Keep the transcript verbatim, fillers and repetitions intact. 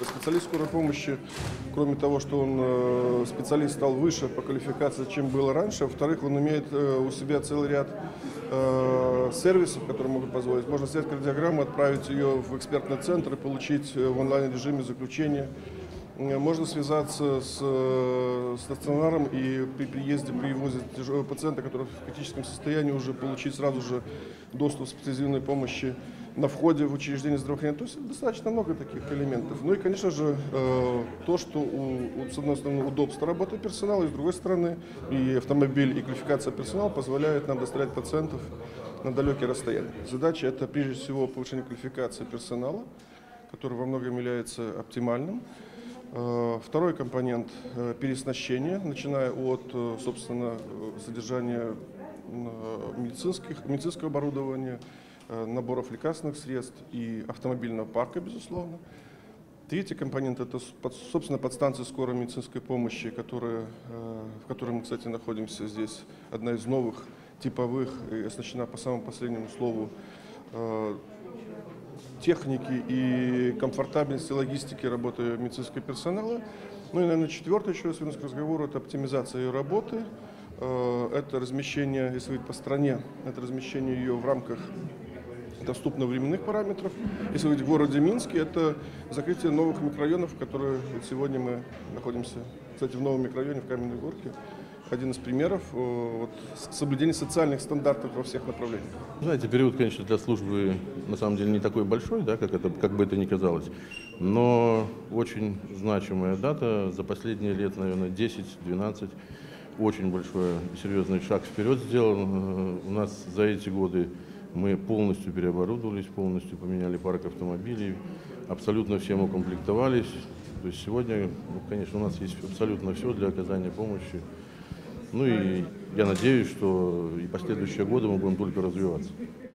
Специалист скорой помощи, кроме того, что он специалист стал выше по квалификации, чем было раньше, во-вторых, он имеет у себя целый ряд сервисов, которые могут позволить. Можно снять кардиограмму, отправить ее в экспертный центр и получить в онлайн-режиме заключение. Можно связаться с стационаром и при приезде, при ввозе тяжелого пациента, который в критическом состоянии, уже получить сразу же доступ к специализированной помощи на входе в учреждение здравоохранения. То есть достаточно много таких элементов. Ну и, конечно же, то, что у, с одной стороны удобство работы персонала, и с другой стороны и автомобиль, и квалификация персонала позволяют нам доставлять пациентов на далекие расстояния. Задача — это прежде всего повышение квалификации персонала, который во многом является оптимальным. Второй компонент – переоснащение, начиная от, собственно, содержания медицинских, медицинского оборудования, наборов лекарственных средств и автомобильного парка, безусловно. Третий компонент – это, собственно, подстанция скорой медицинской помощи, которая, в которой мы, кстати, находимся здесь, одна из новых, типовых, и оснащена по самому последнему слову техники и комфортабельности логистики работы медицинского персонала. Ну и, наверное, четвертое, еще раз вернусь к разговору, это оптимизация ее работы, это размещение, если говорить по стране, это размещение ее в рамках доступных временных параметров. Если говорить в городе Минске, это закрытие новых микрорайонов, в которые вот сегодня мы находимся, кстати, в новом микрорайоне в Каменной Горке. Один из примеров вот, соблюдения социальных стандартов во всех направлениях. Знаете, период, конечно, для службы на самом деле не такой большой, да, как, это, как бы это ни казалось, но очень значимая дата. За последние лет, наверное, десять-двенадцать, очень большой и серьезный шаг вперед сделан. У нас за эти годы мы полностью переоборудовались, полностью поменяли парк автомобилей, абсолютно всем укомплектовались. То есть сегодня, ну, конечно, у нас есть абсолютно все для оказания помощи. Ну и я надеюсь, что и последующие годы мы будем только развиваться.